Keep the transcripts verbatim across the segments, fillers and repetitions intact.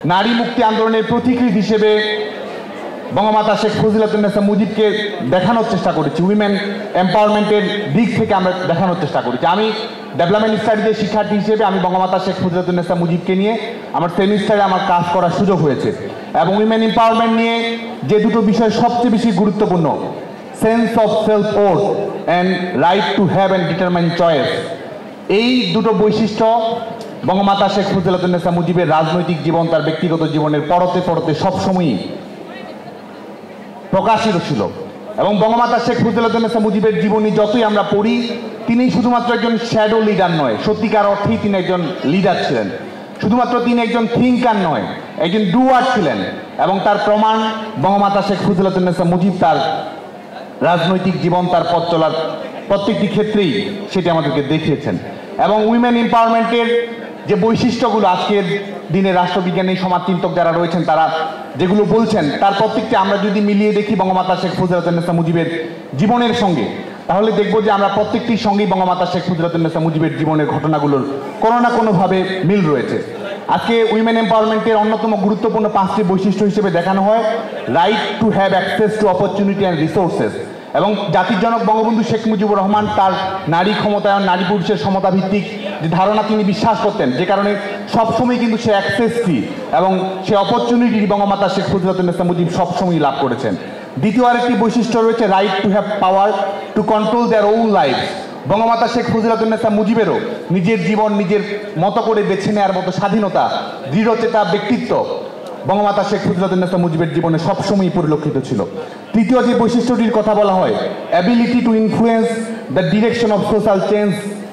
নারী মুক্তি আন্দোলনের প্রতিকৃতি হিসেবে বঙ্গমাতা শেখ ফজিলাতুন্নেসা মুজিবকে দেখানোর চেষ্টা করেছি, উইমেন এম্পাওয়ারমেন্টের দিক থেকে আমরা দেখানোর চেষ্টা করেছি। আমি ডেভেলপমেন্ট স্টাডিজের শিক্ষার্থী হিসেবে আমি বঙ্গমাতা শেখ ফজিলাতুন্নেসা মুজিবকে নিয়ে আমার সেমিস্টারে আমার কাজ করার সুযোগ হয়েছে এবং উইমেন এম্পাওয়ারমেন্ট নিয়ে যে দুটো বিষয় সবচেয়ে বেশি গুরুত্বপূর্ণ, sense of self worth and right to have and determine choice, এই দুটো বৈশিষ্ট্য বঙ্গমাতা শেখ ফজিলাতুন্নেসা মুজিবের রাজনৈতিক জীবন, তার ব্যক্তিগত জীবনের পরতে পরতে সবসময়ই প্রকাশিত ছিল। এবং বঙ্গমাতা শেখ ফজিলাতুন্নেসা মুজিবের জীবনী যতই আমরা পড়ি, তিনি শুধুমাত্র একজন শ্যাডো লিডার নয়, সত্যিকার অর্থেই তিনি একজন লিডার ছিলেন। শুধুমাত্র তিনি একজন থিঙ্কার নয়, একজন ডুয়ার ছিলেন। এবং তার প্রমাণ বঙ্গমাতা শেখ ফজিলাতুন্নেসা মুজিব তার রাজনৈতিক জীবন, তার পথ চলার প্রত্যেকটি ক্ষেত্রেই সেটি আমাদেরকে দেখিয়েছেন। এবং উইমেন এম্পাওয়ারমেন্টের যে বৈশিষ্ট্যগুলো আজকের দিনে রাষ্ট্রবিজ্ঞানী সমাজচিন্তক যারা রয়েছেন তারা যেগুলো বলছেন, তার প্রত্যেকটি আমরা যদি মিলিয়ে দেখি বঙ্গমাতা শেখ ফজিলাতুন্নেসা মুজিবের জীবনের সঙ্গে, তাহলে দেখব যে আমরা প্রত্যেকটির সঙ্গেই বঙ্গমাতা শেখ ফজিলাতুন্নেসা মুজিবের জীবনের ঘটনাগুলোর কোনো না কোনোভাবে মিল রয়েছে। আজকে উইমেন এম্পাওয়ারমেন্টের অন্যতম গুরুত্বপূর্ণ পাঁচটি বৈশিষ্ট্য হিসেবে দেখানো হয় right to have access to opportunity and resources. এবং জাতির জনক বঙ্গবন্ধু শেখ মুজিবুর রহমান তার নারী ক্ষমতায়ন, নারী পুরুষের সমতা ভিত্তিক যে ধারণা তিনি বিশ্বাস করতেন, যে কারণে সবসময় কিন্তু সে অ্যাক্সেসটি এবং সে অপরচুনিটি বঙ্গমাতা শেখ ফজিলাতুন্নেসা মুজিব সবসময় লাভ করেছেন। দ্বিতীয় আরেকটি বৈশিষ্ট্য রয়েছে right to have power to control their own life. Bangamata Sheikh Fazilatunnesa মুজিবেরও নিজের জীবন নিজের মতো করে বেছে নেওয়ার মতো স্বাধীনতা, দৃঢ়চেতা ব্যক্তিত্ব বঙ্গমাতা শেখ ফজিলাতুন্নেসা মুজিবের জীবনে সবসময়ই পরিলক্ষিত ছিল। তৃতীয় যে বৈশিষ্ট্যটির কথা বলা হয়, ability to influence the direction of social change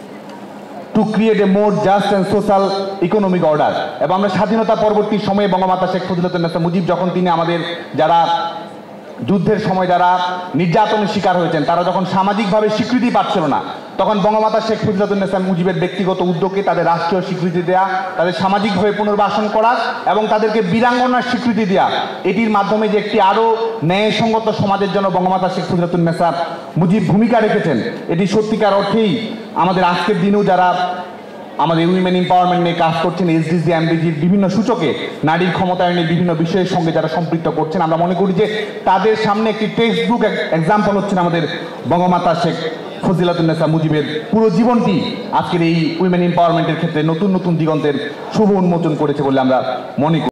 to create a more just and social economic order. এবং আমরা স্বাধীনতা পরবর্তী সময়ে বঙ্গমাতা শেখ ফজিলাতুন্নেসা মুজিব যখন তিনি আমাদের যারা যুদ্ধের সময় যারা নির্যাতনের শিকার হয়েছেন, তারা যখন সামাজিকভাবে স্বীকৃতি পাচ্ছিল না, তখন বঙ্গমাতা শেখ ফজিলাতুন্নেসা মুজিবের ব্যক্তিগত উদ্যোগে তাদের রাষ্ট্রীয় স্বীকৃতি দেয়া, তাদের সামাজিকভাবে পুনর্বাসন করা এবং তাদেরকে বীরাঙ্গনার স্বীকৃতি দেয়া, এটির মাধ্যমে যে একটি আরও ন্যায়সঙ্গত সমাজের জন্য বঙ্গমাতা শেখ ফজিলাতুন্নেসা মুজিব ভূমিকা রেখেছেন, এটি সত্যিকার অর্থেই আমাদের আজকের দিনেও যারা আমাদের উইমেন এম্পাওয়ারমেন্ট নিয়ে কাজ করছেন, এসডিজি এমডিজির বিভিন্ন সূচকে নারীর ক্ষমতায়নের বিভিন্ন বিষয়ের সঙ্গে যারা সম্পৃক্ত করছেন, আমরা মনে করি যে তাদের সামনে একটি টেক্সট বুক এক্সাম্পল হচ্ছেন আমাদের বঙ্গমাতা শেখ ফজিলাতুন্নেসা মুজিবের পুরো জীবনটি আজকের এই উইমেন এম্পাওয়ারমেন্টের ক্ষেত্রে নতুন নতুন দিগন্তের শুভ উন্মোচন করেছে বলে আমরা মনে করি।